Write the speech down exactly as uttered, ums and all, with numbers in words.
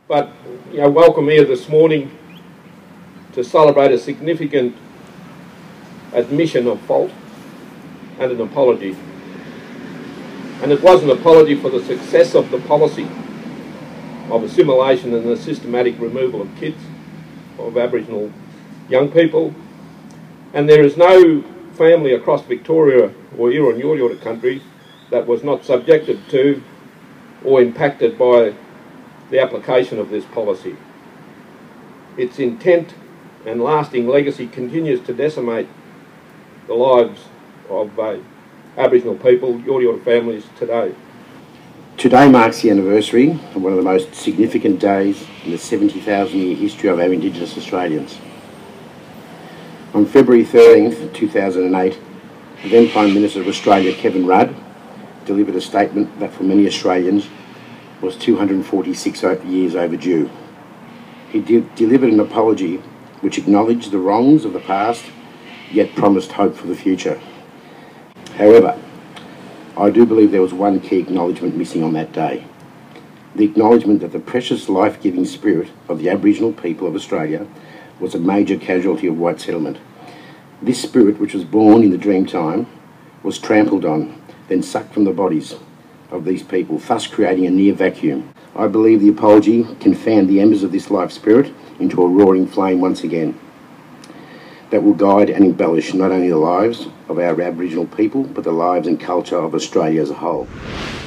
But you know, welcome here this morning to celebrate a significant admission of fault and an apology. And it was an apology for the success of the policy of assimilation and the systematic removal of kids, of Aboriginal young people. And there is no family across Victoria or Eora and Yorta country that was not subjected to or impacted by the application of this policy. Its intent and lasting legacy continues to decimate the lives of uh, Aboriginal people, Yorta Yorta families today. Today marks the anniversary of one of the most significant days in the seventy thousand year history of our Indigenous Australians. On February thirteenth, two thousand eight, the then Prime Minister of Australia, Kevin Rudd, delivered a statement that for many Australians was two hundred forty-six years overdue. He de delivered an apology which acknowledged the wrongs of the past, yet promised hope for the future. However, I do believe there was one key acknowledgement missing on that day. The acknowledgement that the precious life-giving spirit of the Aboriginal people of Australia was a major casualty of white settlement. This spirit, which was born in the Dreamtime, was trampled on, then sucked from the bodies of these people, thus creating a near vacuum. I believe the apology can fan the embers of this life spirit into a roaring flame once again that will guide and embellish not only the lives of our Aboriginal people, but the lives and culture of Australia as a whole.